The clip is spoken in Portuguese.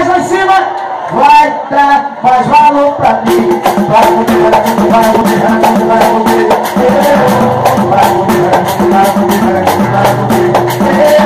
lá em cima. Vai dar mais valor pra mim. Vai comer, vai comer, vai comer, vai comer. Vai comer, vai comer, vai comer.